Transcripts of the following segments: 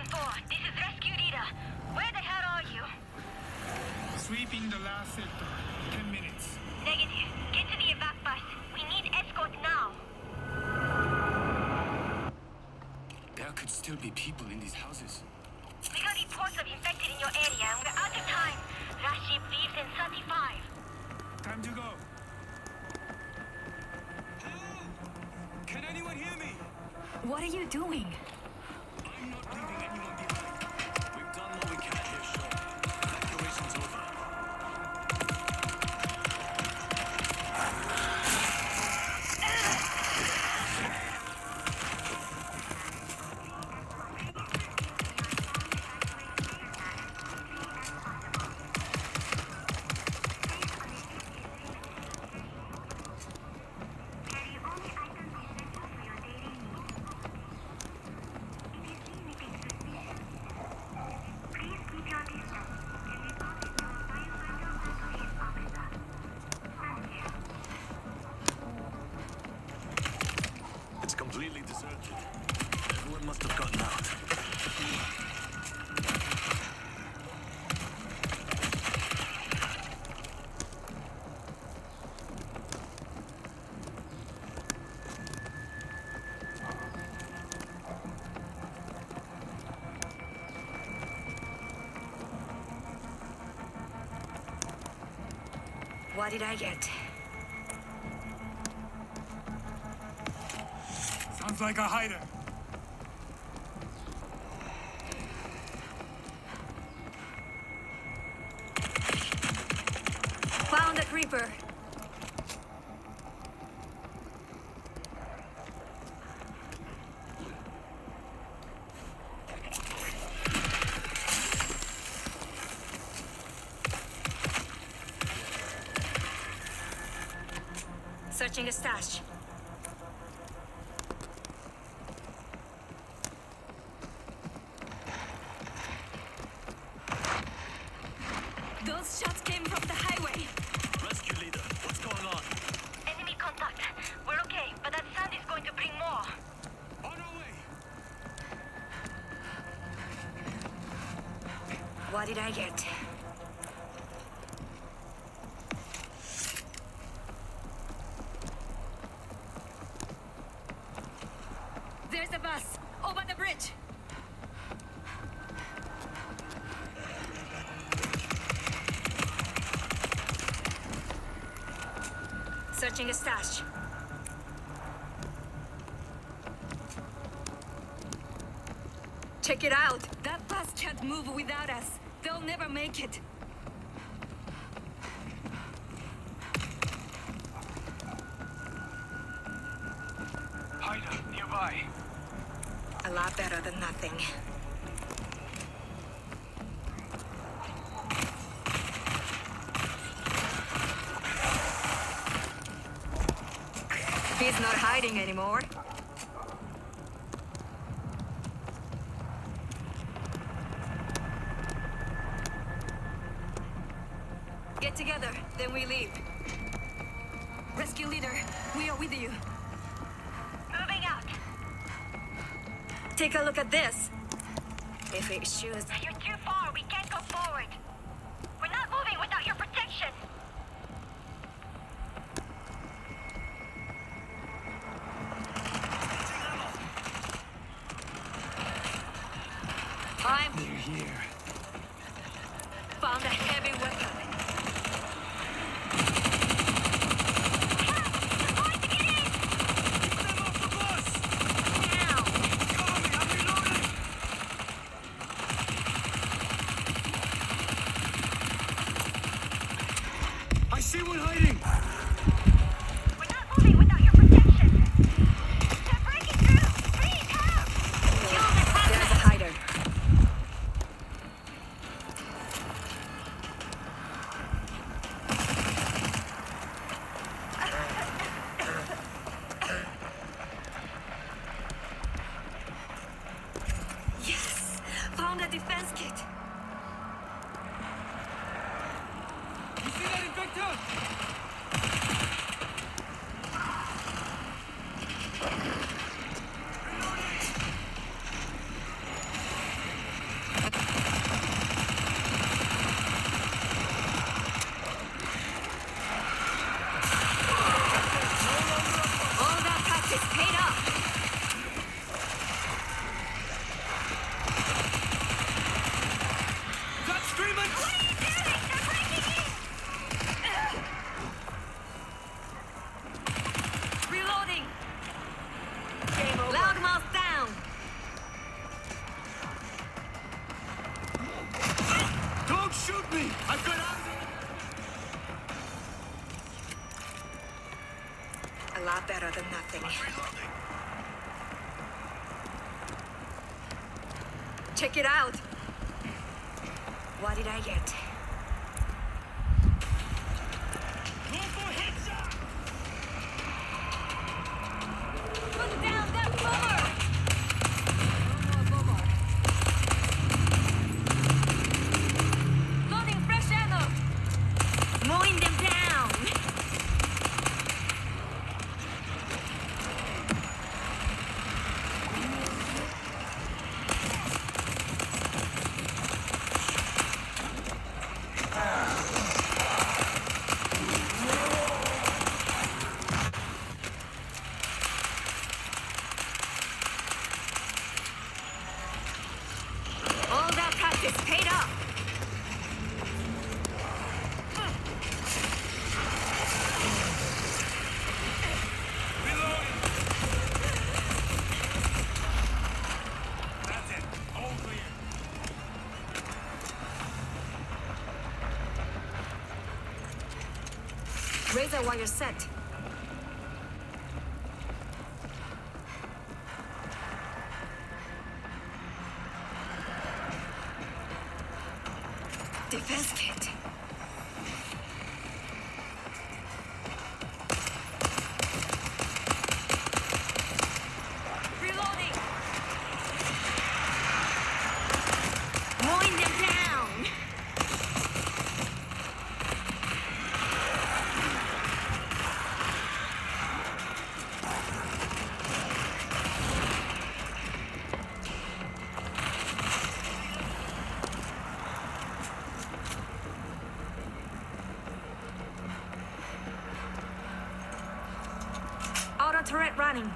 looking for. This is Rescue Leader. Where the hell are you? Sweeping the last sector. 10 minutes. Negative. Get to the evac bus. We need escort now. There could still be people in these houses. We got reports of infected in your area and we're out of time. Last ship leaves in 35. Time to go. Hello? Can anyone hear me? What are you doing? I'm not leaving anyone behind. We've done what we can here, Shaw. Evacuation's over. It's completely deserted. Everyone must have gotten out. What did I get? Sounds like a hider. Found a creeper. Searching a stash. Those shots came from the highway. Rescue Leader, what's going on? Enemy contact. We're okay, but that sound is going to bring more. On our way! What did I get? There's the bus. Over the bridge. Searching a stash. Check it out. That bus can't move without us. They'll never make it. Hider nearby. A lot better than nothing. He's not hiding anymore. Get together, then we leave. Rescue Leader, we are with you. Moving out. Take a look at this. If it shows... You're too far. We can't go forward. We're not moving without your protection. They're here. Found a heavy weapon. I see one hiding! We're not moving without your protection. They're breaking through. Please help. There's a hider. Yes! Found a defense kit. You see that infector? lot better than nothing. Reloading. Check it out. What did I get? Put down that bomber! No more bomber. Loading fresh ammo. Mowing them down. All that practice paid off. Reloading. That's it. All clear. Razor wire set. Defense kit. Reloading. Mowing them down. Auto turret running.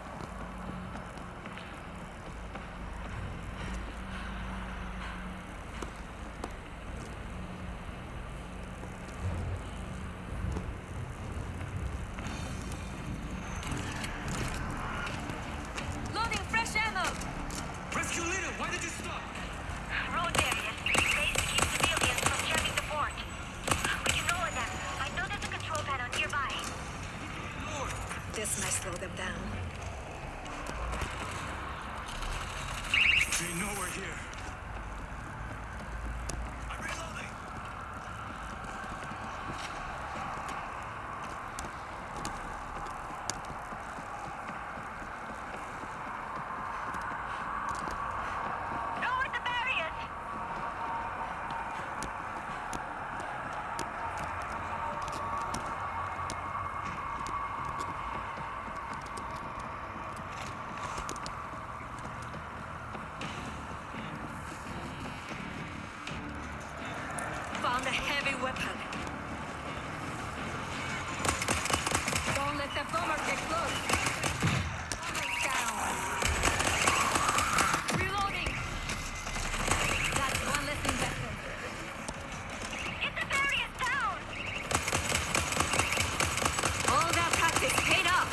Loading fresh ammo. Rescue leader, why did you stop? Road area. Base to keep civilians from jamming the port. We can lower them. I know there's a control panel nearby. Lord. This might slow them down. They know we're here. I'm reloading. Lower the barriers. Found a heavy weapon. Don't let the bomber get close. Bomber's down. Reloading. That's one less investment. Get the barriers down. All that practice paid off.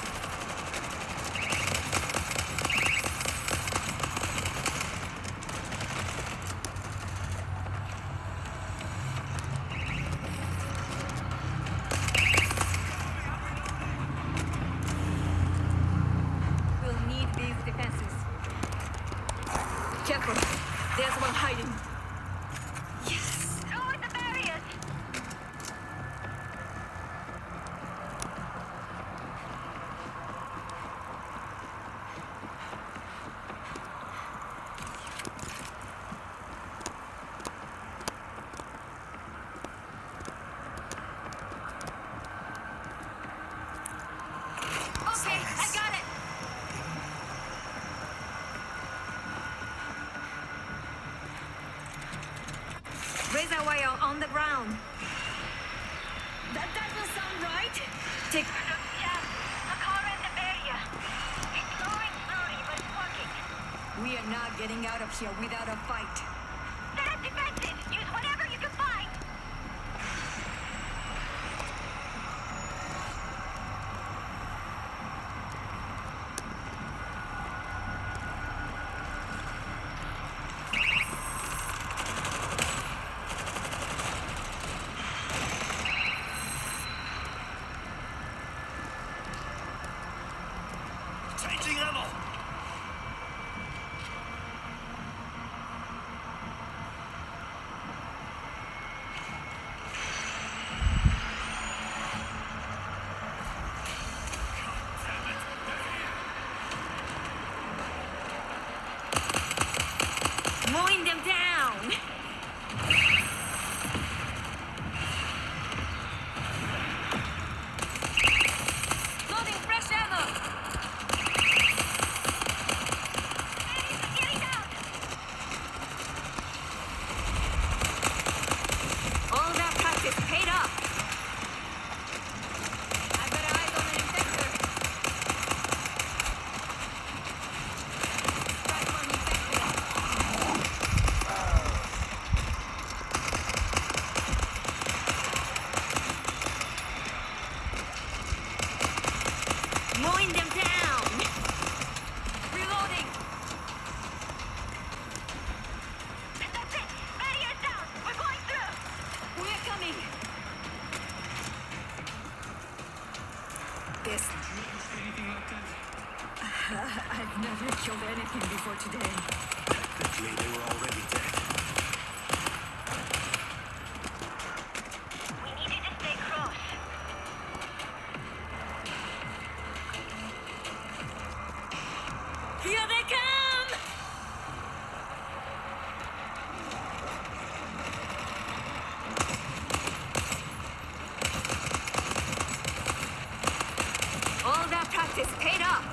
We'll need these defenses. Careful. There's one hiding. Yes. Lower the barriers. Okay, I got it. Razor wire on the ground. That doesn't sound right. Take. Yeah, the car in the area. It's going slowly, but it's working. We are not getting out of here without a fight. Set up defenses. Use whatever you can find. killed anything before today. Technically, they were already dead. We need you to stay close. Here they come! All that practice paid off.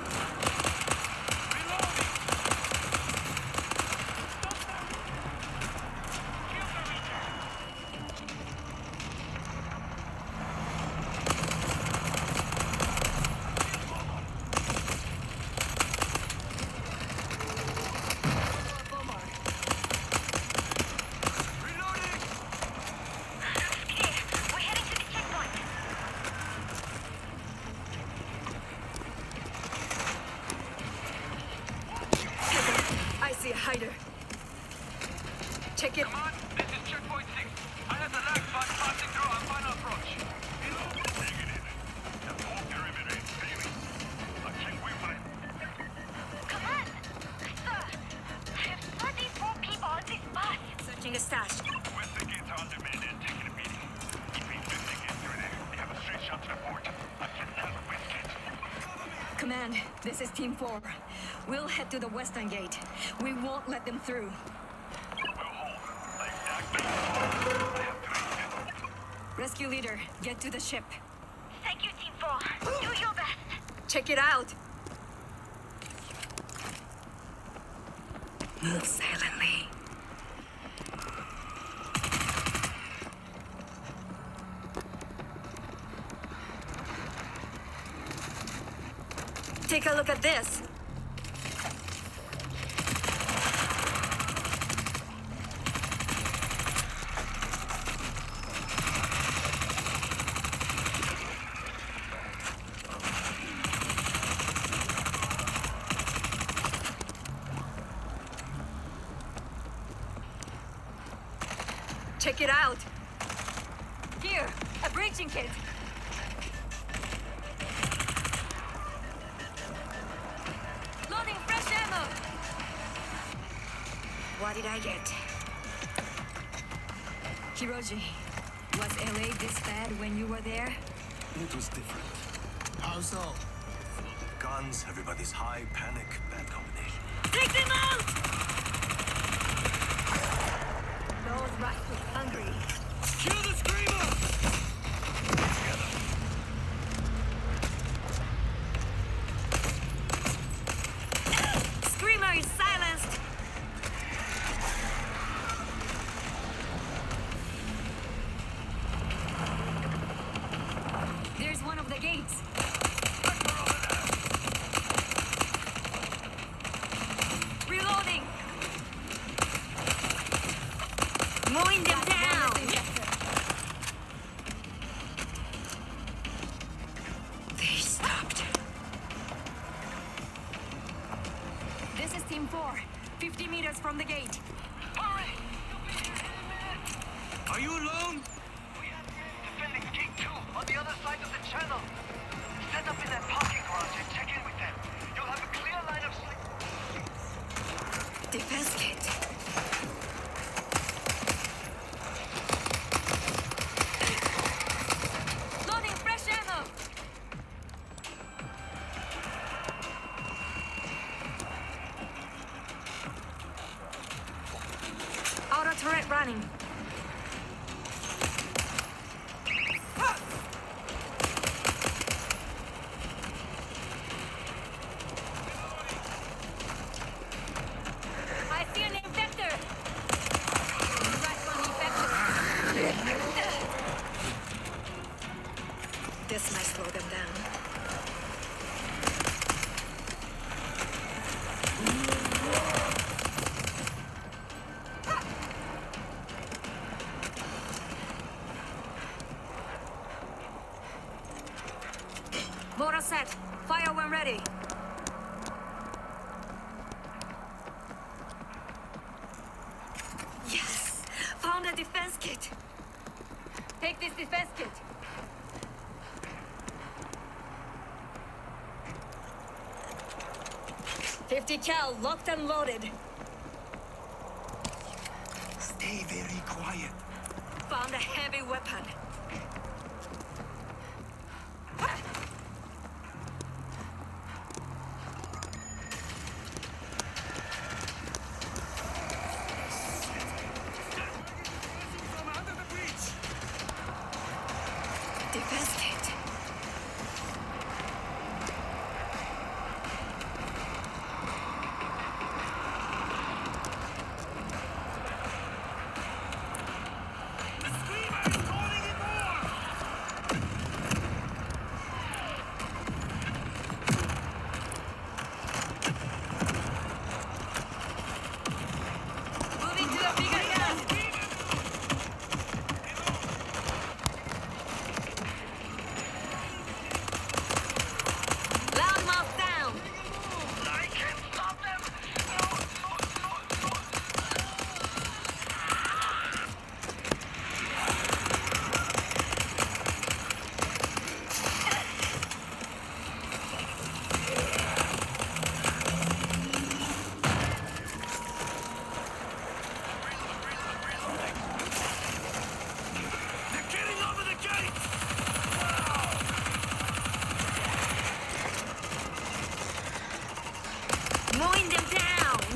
See a hider. Check it. Come on, this is checkpoint 6. I have the lag spot passing through our final approach. Come on! Sir, there's 34 people on this bus. Searching a stash. Medkits are on demand and taking a meeting. If we Medkits through there, they have a straight shot to the port. I can help Medkits. Command, this is Team 4. We'll head to the western gate. We won't let them through. Rescue leader, get to the ship. Thank you, Team 4. Do your best. Check it out. Move silently. Take a look at this. Check it out. Here, a breaching kit. Loading fresh ammo. What did I get? Hiroji, was LA this bad when you were there? It was different. How so? Guns, everybody's high, panic, bad combination. Take them out! Those rascals hungry. Kill the screamer! Screamer is silenced! There's one of the gates. Reloading! Mowing them down! They stopped. This is Team 4. 50 meters from the gate. Hurry! Are you alone? We have defending gate 2 on the other side of the channel. Set up in that parking garage and check in with them. You'll have a clear line of sight. Defense kit. Loading fresh ammo. Auto turret running. I see an infector. Right on infector. This might slow them down. Motor set. Fire when ready. Yes! Found a defense kit. Take this defense kit. 50 cal locked and loaded. Stay very quiet. Found a heavy weapon. From under the bridge. Defense kit. The screamer is calling it more. Moving to a bigger gun. Loudmouth down. I can't stop them! No, no, no, no! They're getting over the gate. Mowing them down.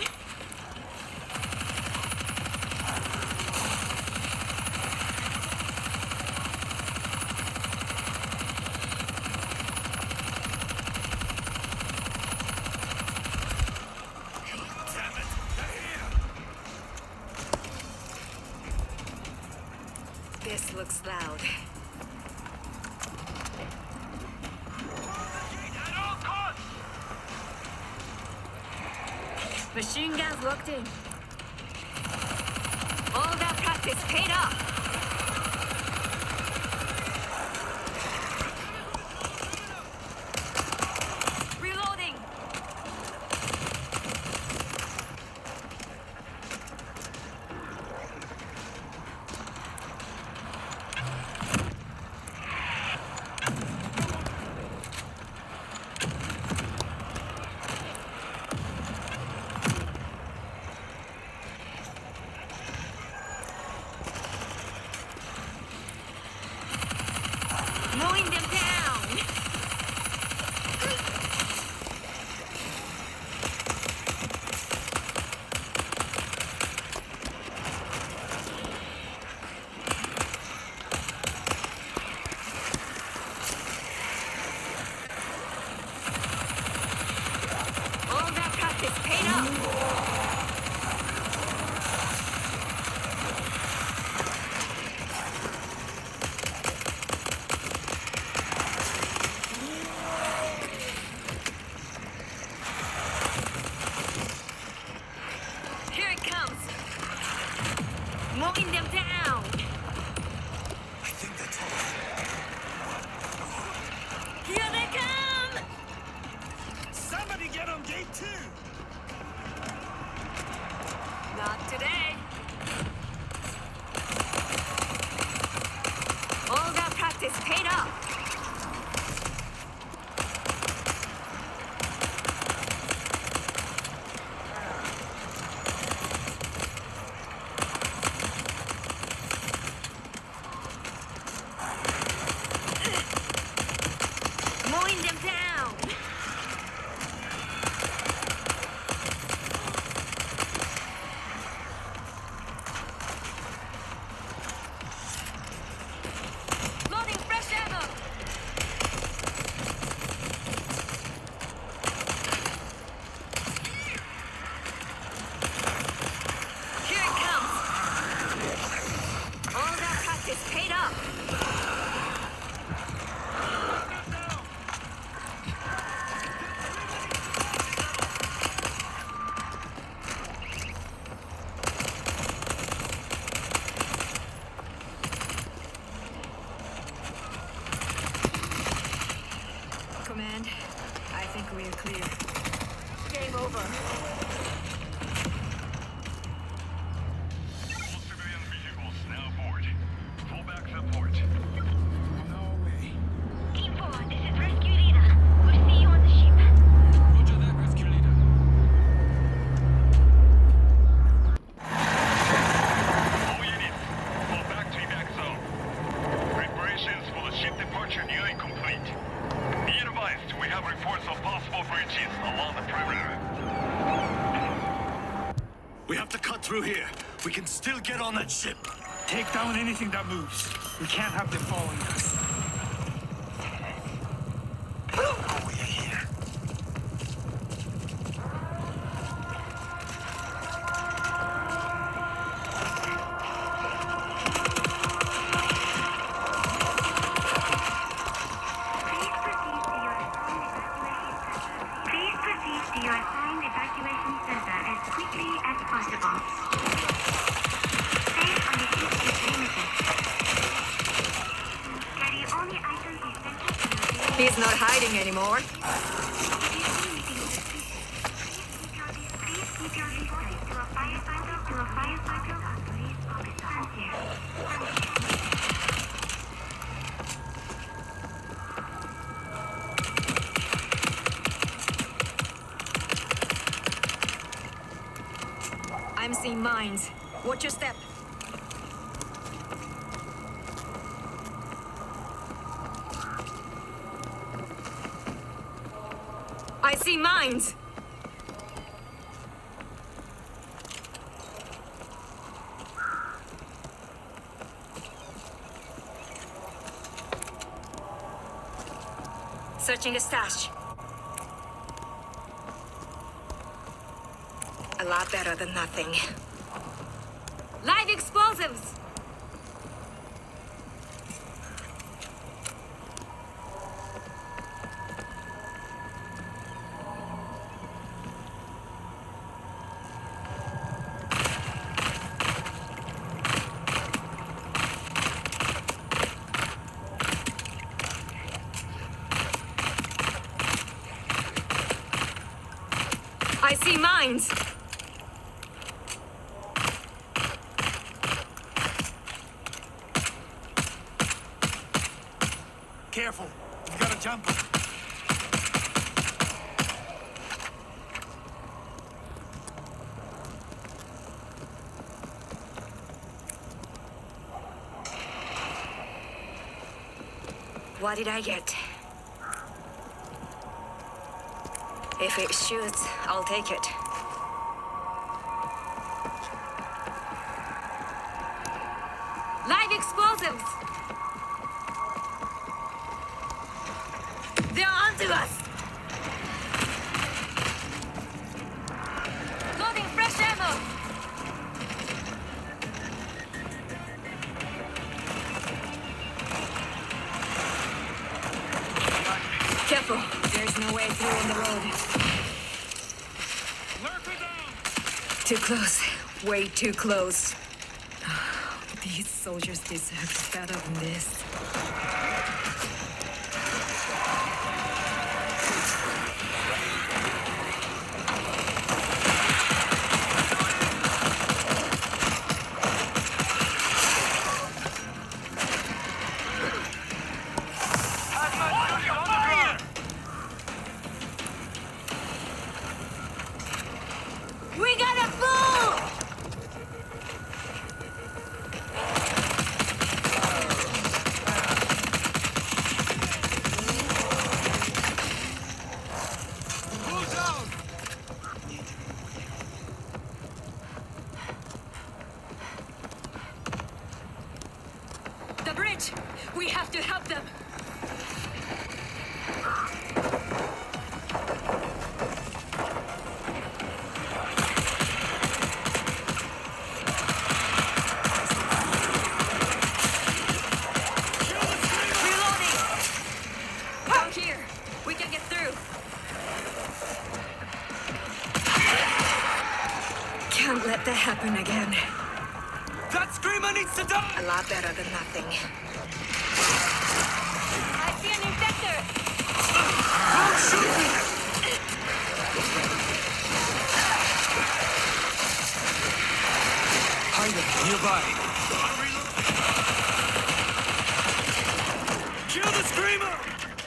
Damn it! They're here. This looks loud. At all costs! Machine guns locked in. All that practice paid off. Reloading. Mowing them down. All that practice paid off. Here it comes. Mowing them down. I think that's all. Here they come. Somebody get on gate 2. Not today. All that practice paid off. We have to cut through here. We can still get on that ship. Take down anything that moves. We can't have them following us. Oh, we're here. Please proceed to your assigned evacuation center as quickly as possible. Space on the ship is limited. Carry only items essential to your daily. He's not hiding anymore. Please keep your distance to a firefighter or police officer. Thank you. I'm seeing mines. Watch your step. I see mines. Searching a stash. A lot better than nothing. Live explosives! I see mines! Careful. You've got to jump. What did I get? If it shoots, I'll take it. Live explosives! They're onto us! Loading fresh ammo! Careful, there's no way through on the road. Lurker down! Too close, way too close. These soldiers deserve better than this. We gotta move! The bridge! We have to help them! Reloading! Down here! We can get through! Can't let that happen again. That screamer needs to die! A lot better than nothing. I see an infector! Don't shoot me! Hide it nearby. Kill the screamer!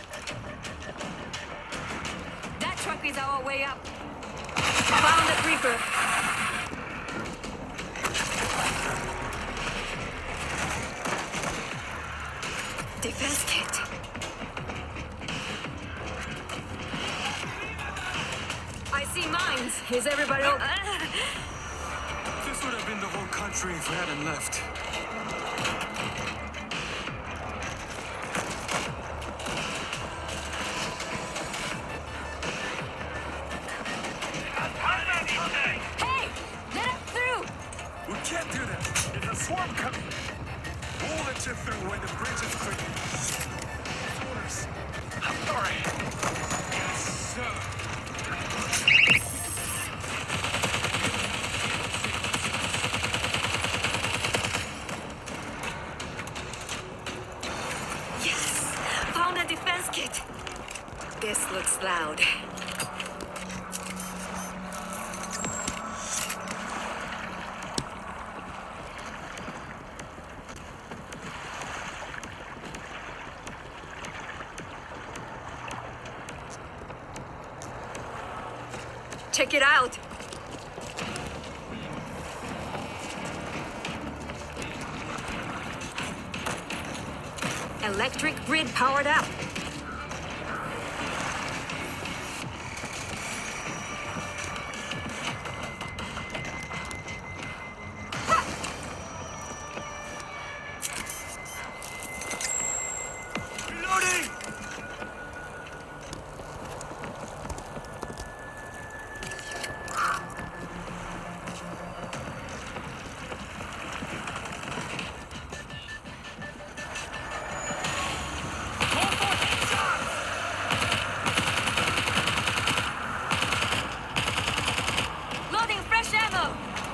That truck is our way up. Found the creeper. Defense kit. I see mines. Is everybody the whole country if we hadn't left. Hey! Let us through! We can't do that. There's a swarm coming. We'll let you through when the bridge is clear. Orders. I'm sorry. Yes, sir. Yes! Found a defense kit. This looks loud. Check it out. Electric grid powered up. Reloading! Loading fresh ammo.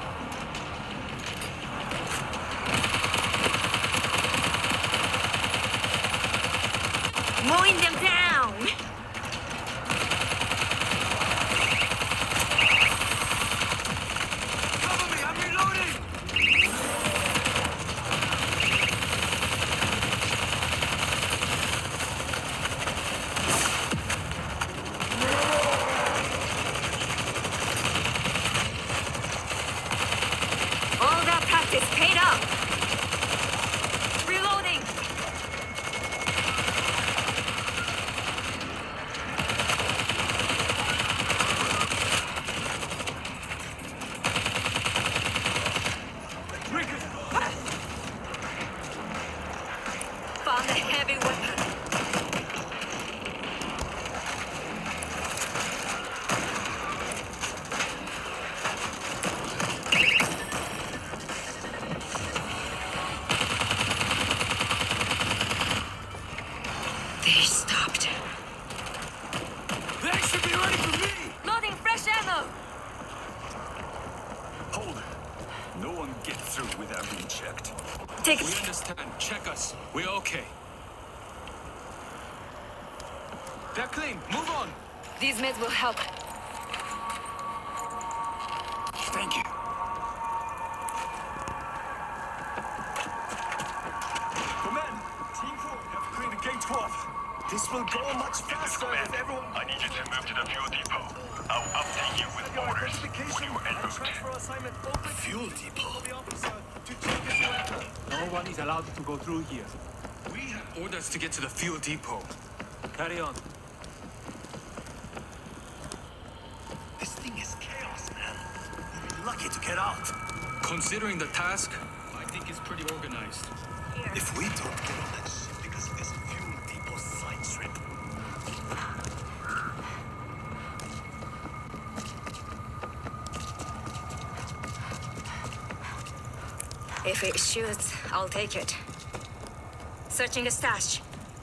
Mowing them down. Cover me! I'm reloading! All that practice paid off. Reloading. Found a heavy weapon. They stopped. They should be ready for me! Loading fresh ammo. Hold it. No one gets through without being checked. Take We it. understand. Check us. We're okay. They're clean. Move on. These meds will help. Thank you. Command, Team 4 have cleared gate 12. This will go much faster if everyone... I need you to move to the fuel depot. I'll update you with orders when you are en route. Fuel depot. No one is allowed to go through here. We have orders to get to the fuel depot. Carry on. This thing is chaos, man. We'll be lucky to get out. Considering the task, I think it's pretty organized. If we don't get on that ship because of this fuel depot side trip. If it shoots, I'll take it. Searching the stash.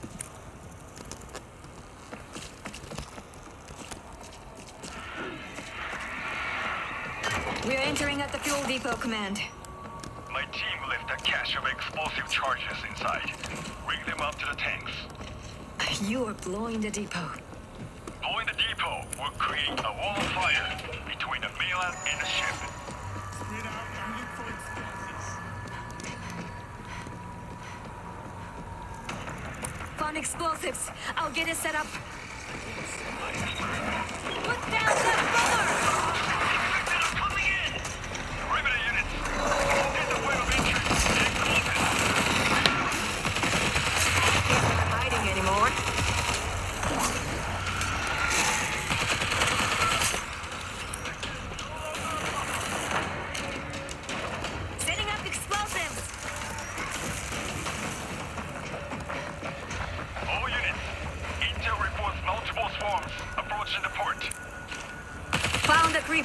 We're entering at the fuel depot, Command. My team left a cache of explosive charges inside. Bring them up to the tanks. You are blowing the depot. Blowing the depot will create a wall of fire between the mainland and the ship. Spread out and look for explosives. Found explosives. I'll get it set up. Put down that roller! Coming in! Perimeter units! There's a way of entry. Get closer. Not hiding anymore.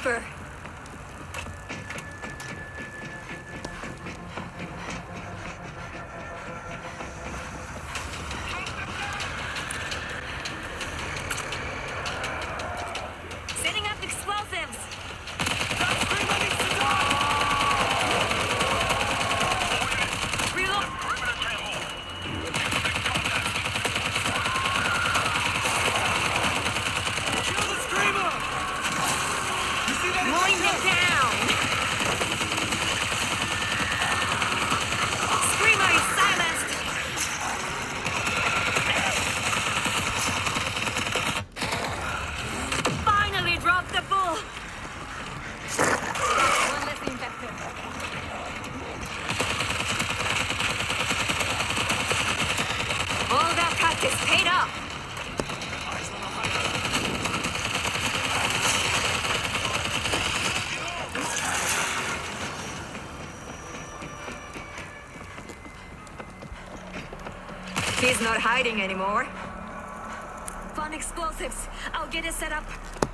sniper. Setting up explosives. Reload. Mowing them down. Screamer is silenced. Finally dropped the bull. One less infected. All that practice paid off. He's not hiding anymore. Fun explosives. I'll get it set up.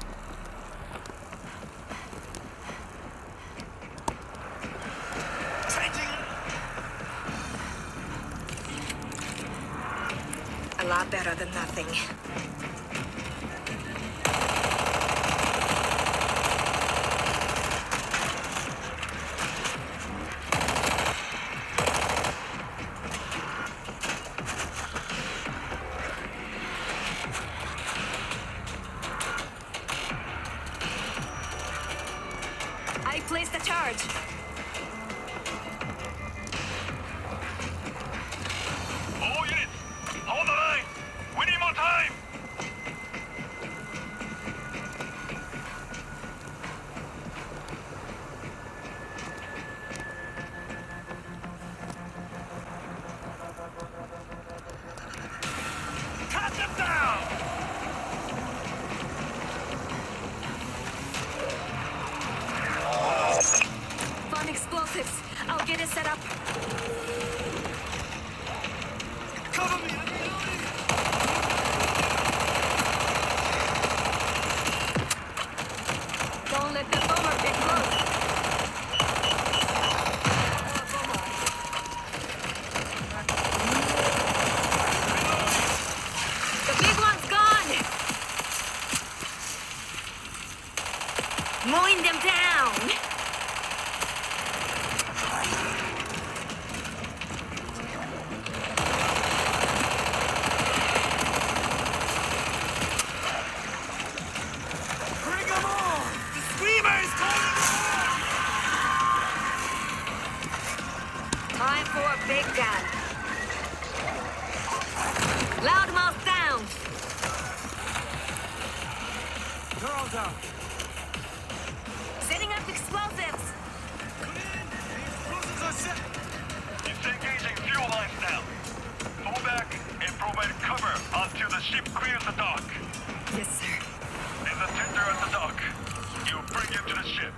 A lot better than nothing. I placed a charge. All units, hold the line. We need more time. Cut them down. Fun explosives. I'll get it set up. Cover me. Don't let the bomber get close. The big one's gone. Mowing them down. Bring them on. The screamer is calling. Time for a big gun. Loudmouth down. They're all down. Setting up explosives. Explosives are set. It's engaging fuel lines now. Fall back and provide cover until the ship clears the dock. Yes, sir. There's a tender at the dock. You bring him to the ship.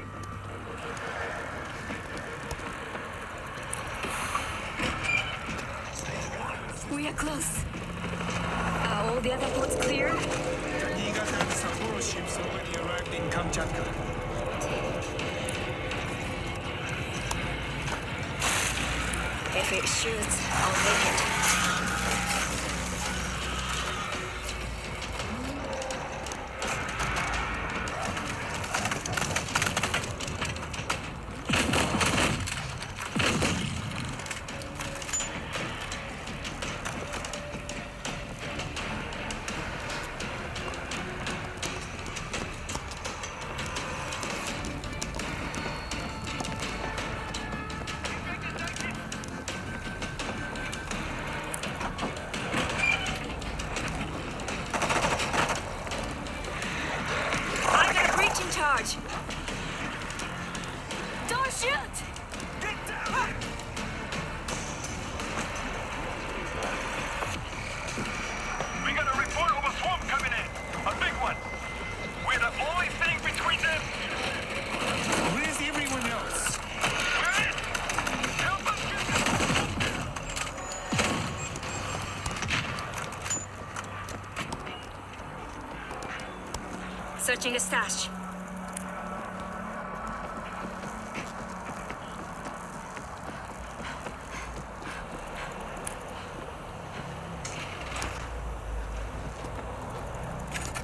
We are close. All the other ports cleared? Niigata and Sapporo ships already arrived in Kamchatka. If it shoots, I'll make it. Charge! Don't shoot! Get down. We got a report of a swarm coming in. A big one. We're the only thing between them. Where's everyone else? We're in. Help us get them. Searching a stash.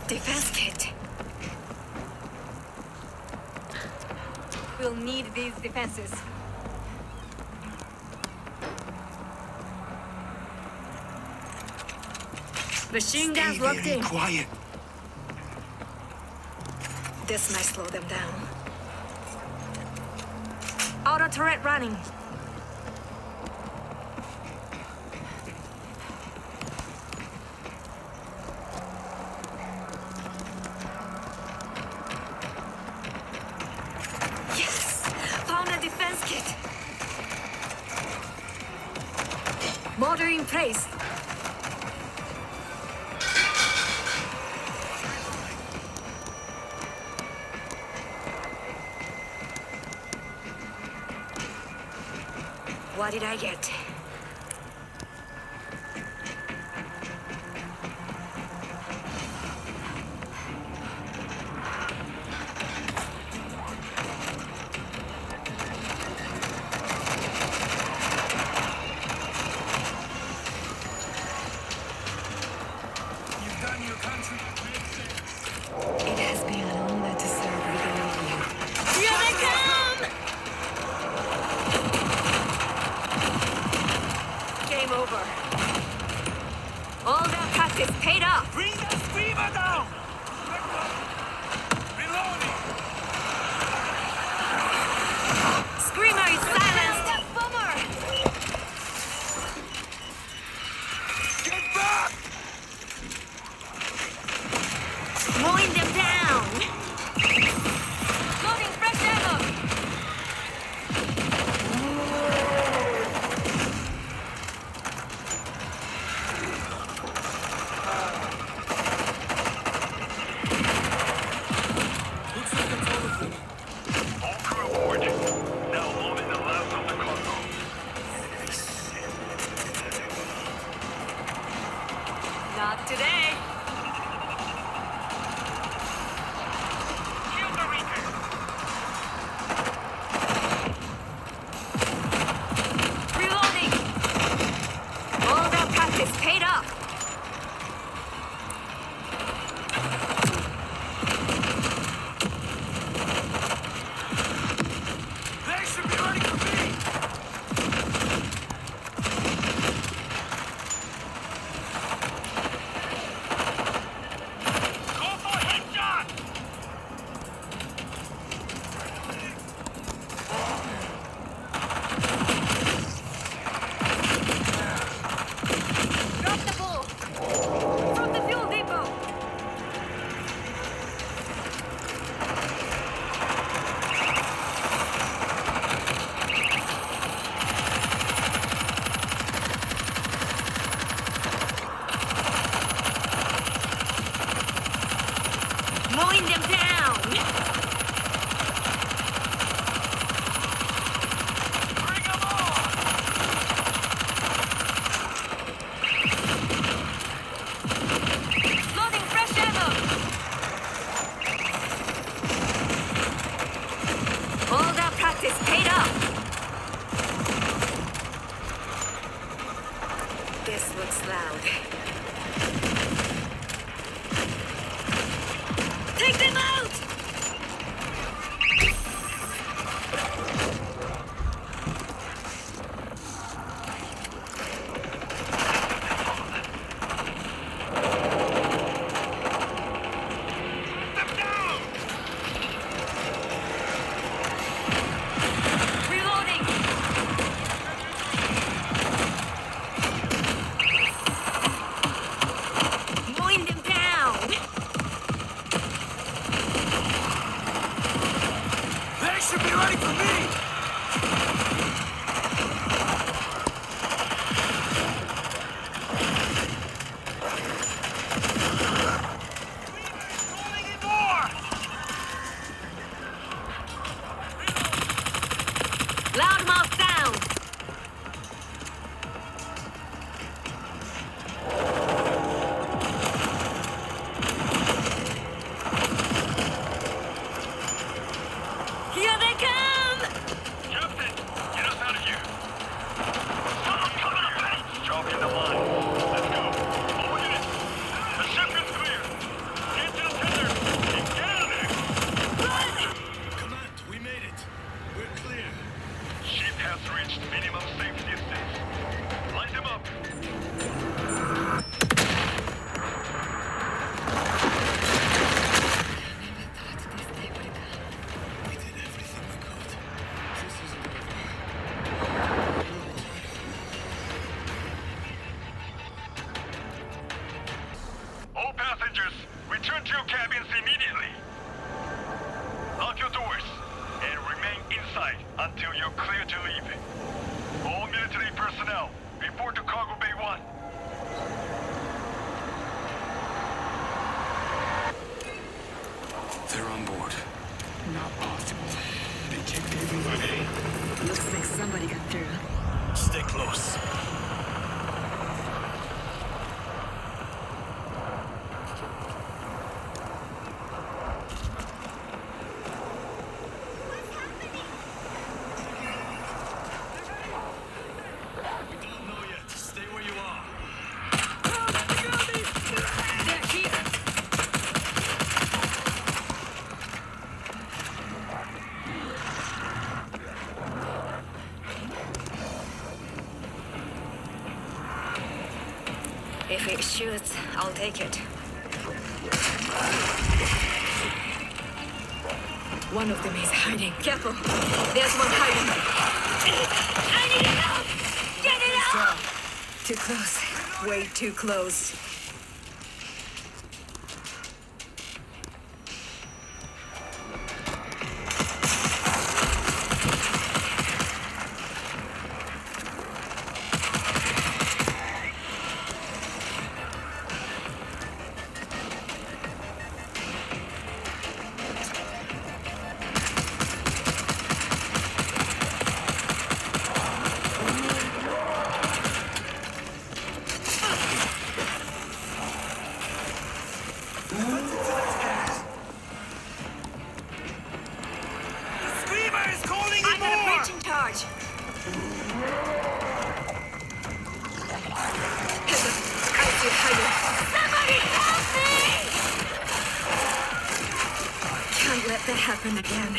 Defense kit. We'll need these defenses. Machine guns locked in. Quiet. This might slow them down. Auto turret running. Yes! Found a defense kit. Motor in place. What did I get? You've done your country. It has been an honor to serve with all of you. Here they come! Game over. All that practice paid off. Bring that screamer down! Reloading! Screamer is silenced. Bummer! Get back! Mowing them down. Loading fresh ammo. All crew aboard. Now loading the last of the cargo. Not today. Shield the Reaper. Reloading. All that practice paid off. They should be ready for me! Go for headshot! Drop the ball. From the fuel depot. Mowing them down. Bring them on! Loading fresh ammo. All that practice paid off. This looks loud. Take them out! Them down! Reloading. Mowing them down. They should be ready for me! Calling in more! Loudmouth down. Here they come! Captain, get us out of here. Someone cover the bank! Drop in the line. Let's go. All units, the ship is clear. Get to the reached minimum safe distance. Line them up. All passengers, return to your cabins immediately. Lock your doors and remain inside until you're clear to leave. All military personnel, report to Cargo Bay 1. They're on board. Not possible. They checked everybody. Looks like somebody got through. Stay close. We don't know yet. Stay where you are. They're here. If it shoots, I'll take it. One of them is hiding. Careful. There's one hiding. I need help! Get it out! Too close. Way too close. I'm gonna breach in charge. I see hiding. Somebody help me! Can't let that happen again.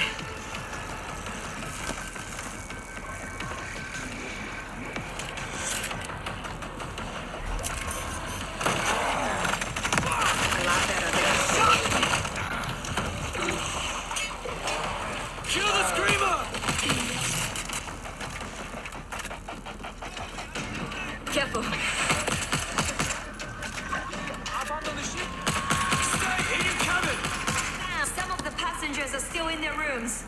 A lot better than Kill the screamer! careful. Abandon the ship! Stay in your cabin! Some of the passengers are still in their rooms.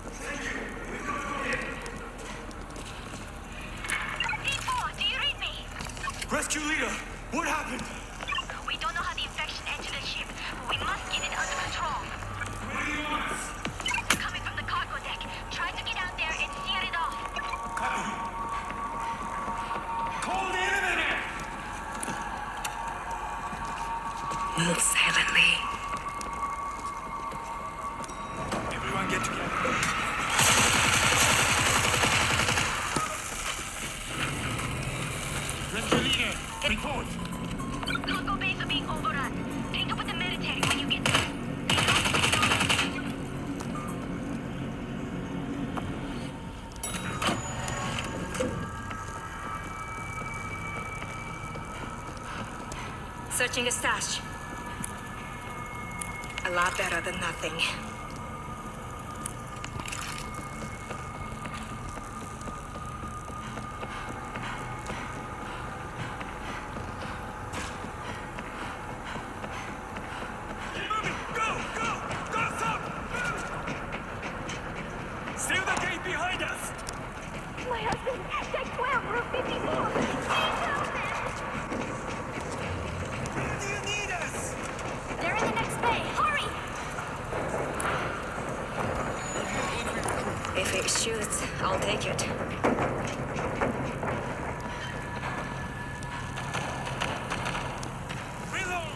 D4, do you read me? Rescue leader, what happened? We don't know how the infection entered the ship, but we must get it under control. Coming from the cargo deck. Try to get out there and steer it off. Call the elevator! Move silently. Everyone get together. Rescue leader, report. Cargo bays are being overrun. Take up with the military when you get there. Searching a stash. A lot better than nothing. Keep moving! Go! Go! Go, stop! Seal the gate behind us! My husband! Deck 12, room 54! Where do you need us? They're in the next bay! Hurry! If it shoots, I'll take it. Reload!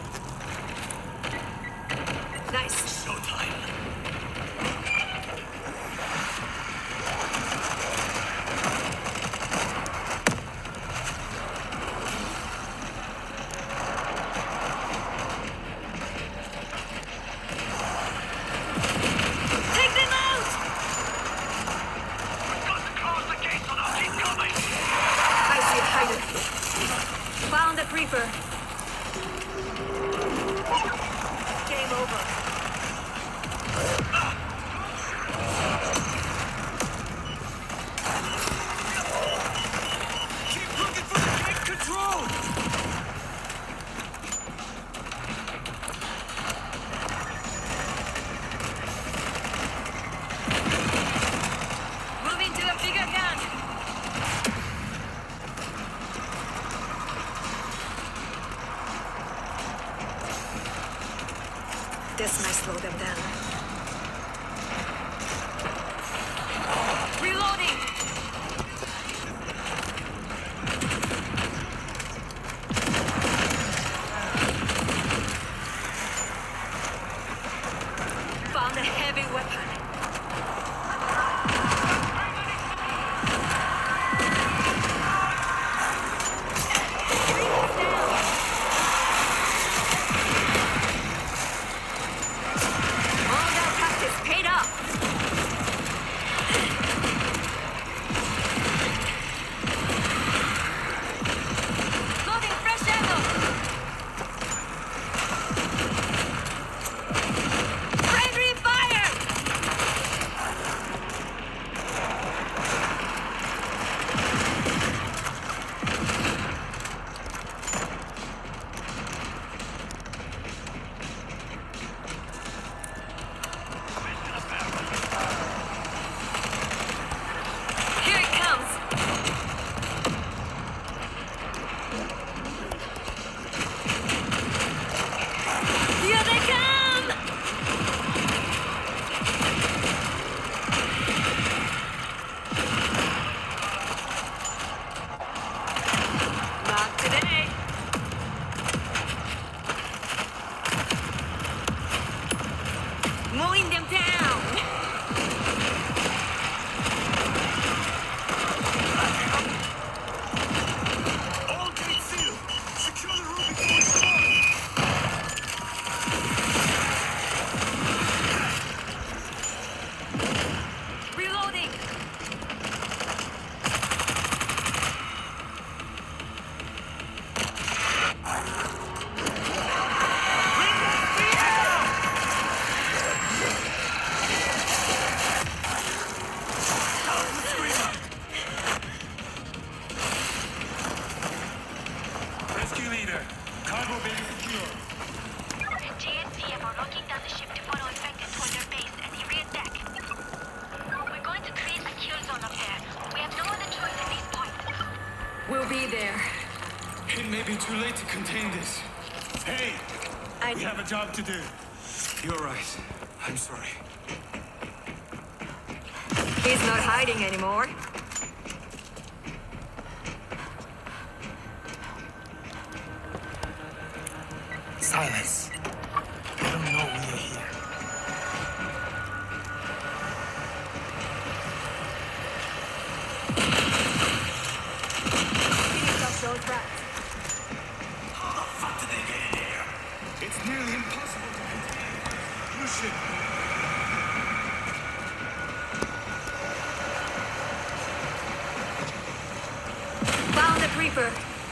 Nice. Showtime. Take them out! We've got to close the gate so they'll keep Stay there. It may be too late to contain this. Hey! We have a job to do. You're right. I'm sorry. He's not hiding anymore. Silence. I don't know we are here. Finish off those rats. How the fuck did they get in here? It's nearly impossible to contain. You should... Found the creeper.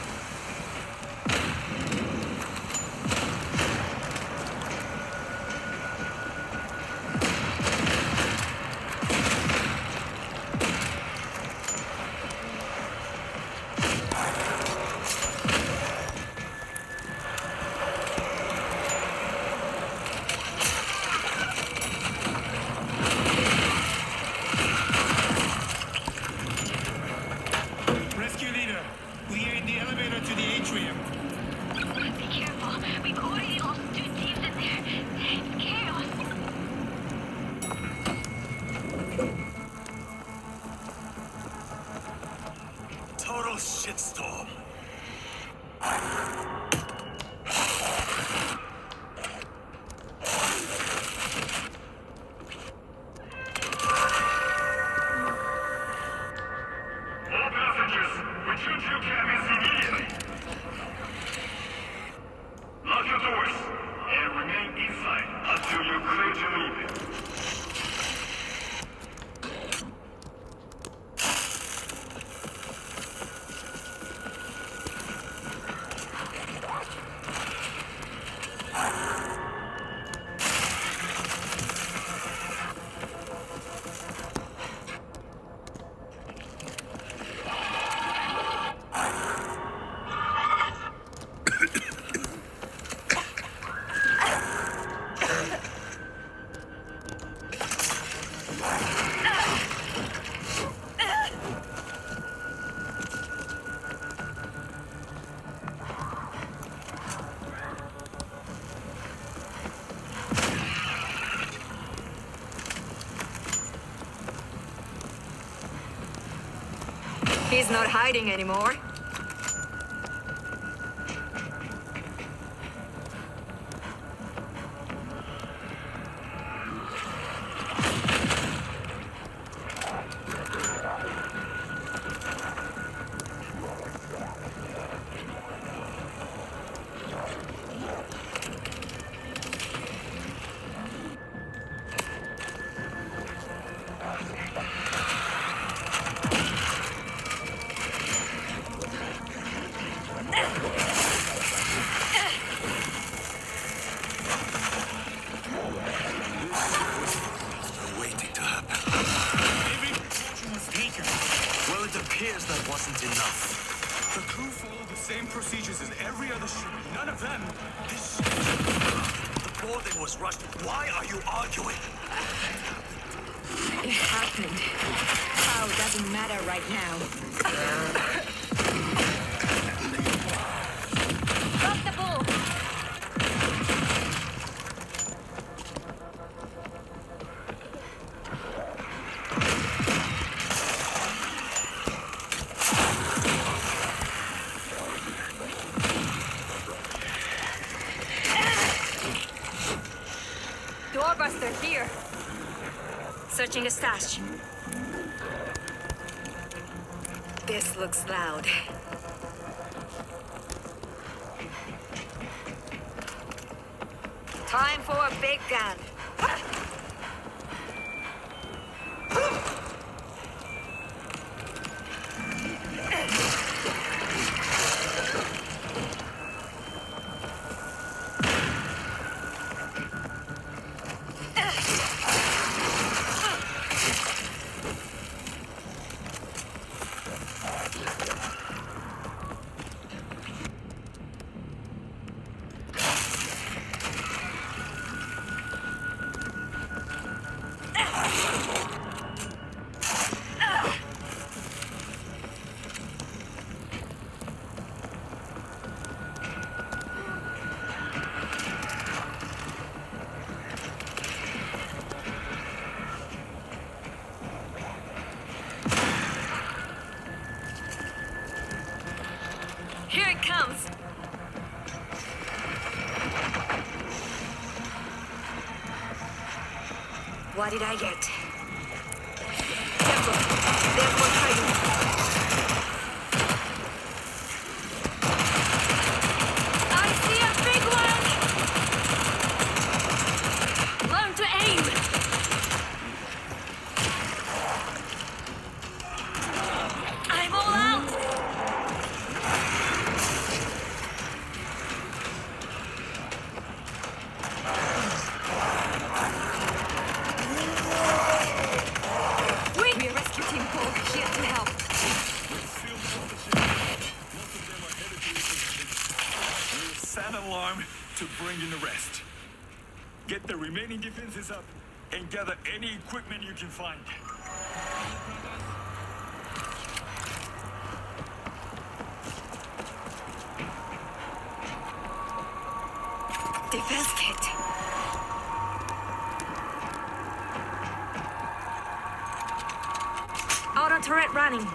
Rescue leader, we are in the elevator to the atrium. Be careful. We've already lost 2 teams in there. It's chaos. Total shitstorm. All passengers, return to your cabins immediately. Lock your doors and remain inside until you're clear to leave. He's not hiding anymore. Waiting to happen. Every precaution was taken. Well, it appears that wasn't enough. The crew followed the same procedures as every other ship. None of them. This ship. The boarding was rushed. Why are you arguing? It happened. How doesn't matter right now. Drop the bull! Doorbuster here. Searching a stash. This looks loud. Time for a big gun. What did I get? Careful. There's one hiding. I see a big one! Learn to aim! I'm all out! We rescue team Paul here to help. Sound alarm to bring in the rest. Get the remaining defenses up and gather any equipment you can find. Defense kit. Auto turret running.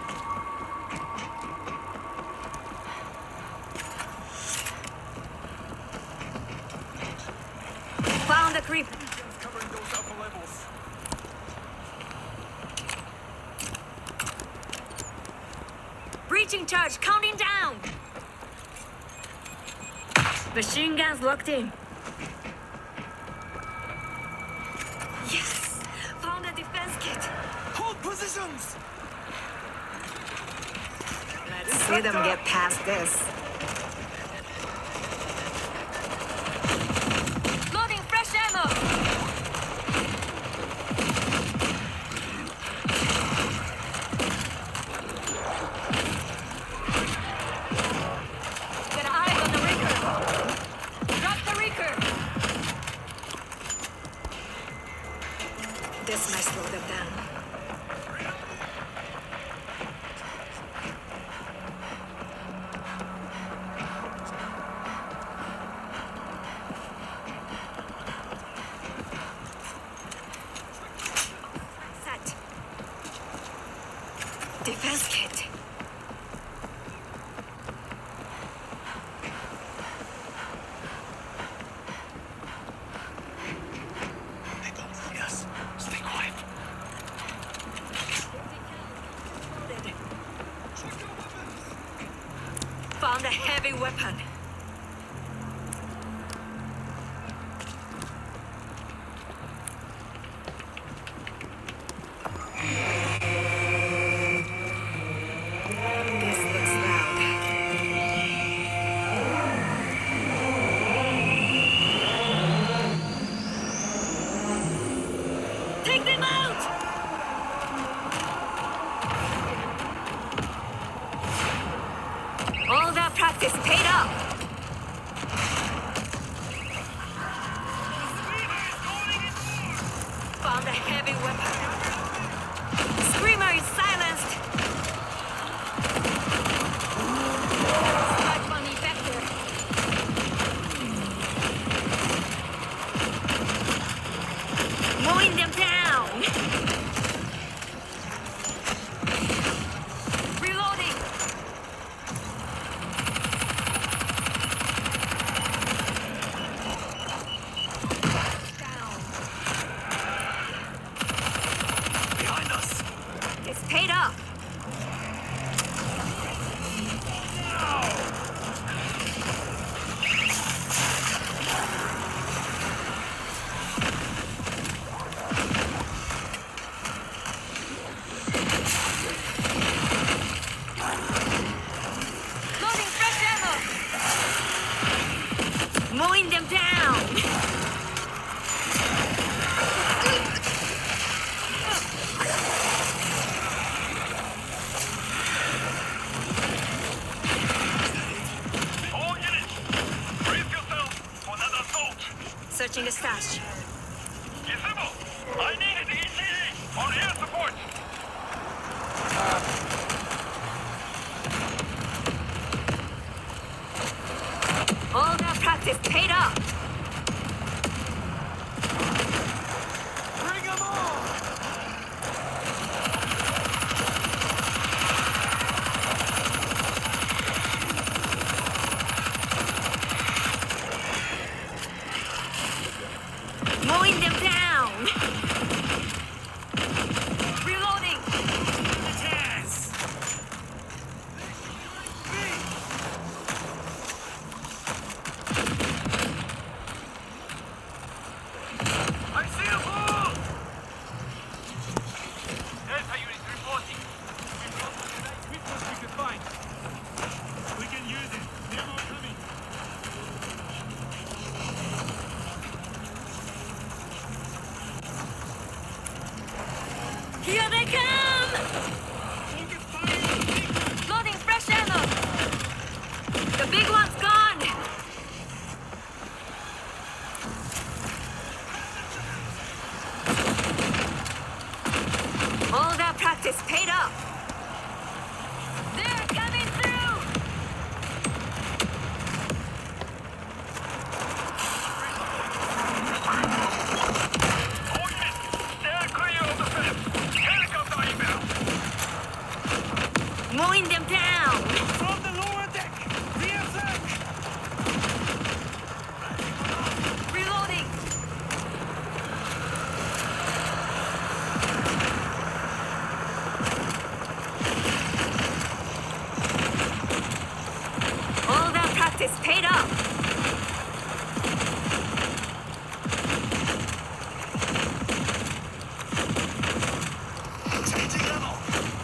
Found the creep. Covering those upper levels. Breaching charge counting down. Machine guns locked in. Yes! Found a defense kit. Hold positions! Let's see them get past this. Loading fresh ammo! Get eyes on the Reaker! Drop the Reaker! This might slow them down. Set. Defense kit. They don't see us. Stay quiet. Found a heavy weapon. This looks loud. Take them out! All that practice paid off. Found a heavy weapon. Screamer is silenced. Spark bomb effective. Mowing them down. Reloading. Down. Behind us! It's paid off. Loading fresh ammo. Mowing them down. All units, brace yourself for another assault. Searching the stash. Gizmo, I need an ETA on air support. All that practice paid off. Bring them on! Mowing them down! From the lower deck! Rear flank! Reloading! All that practice paid off! Changing level!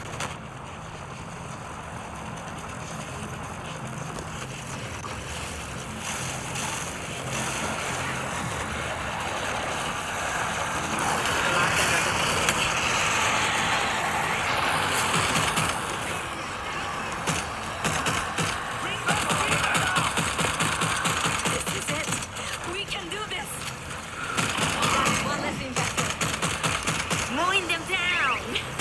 This is it! We can do this! That's one less infected. Mowing them down!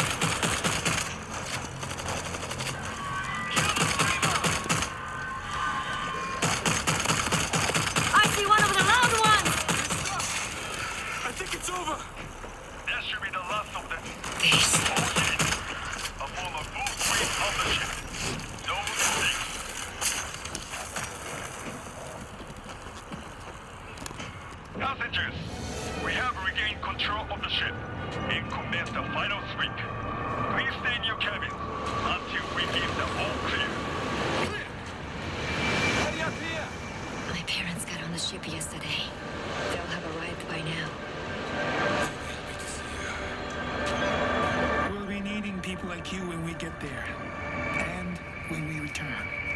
I see one of the loud ones! I think it's over. That should be the last of them. This. All units, a full of full suite of the ship. No mistakes. Passengers, we have regained control of the ship and commenced the final sweep. Please stay in your cabins until we give the all clear. Hurry up here! My parents got on the ship yesterday. They'll have arrived by now. We'll be needing people like you when we get there. And when we return.